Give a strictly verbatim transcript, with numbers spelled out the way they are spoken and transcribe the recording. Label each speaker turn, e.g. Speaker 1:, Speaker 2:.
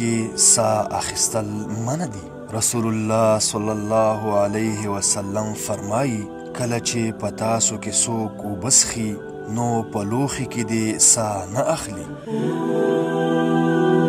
Speaker 1: کې سا اخیستل منع دي. رسول الله صلی الله علیه وسلم فرمایي کله چې په تاسو کې څوک اوبه څښي نو په لوښي کې دې سا نه اخلي.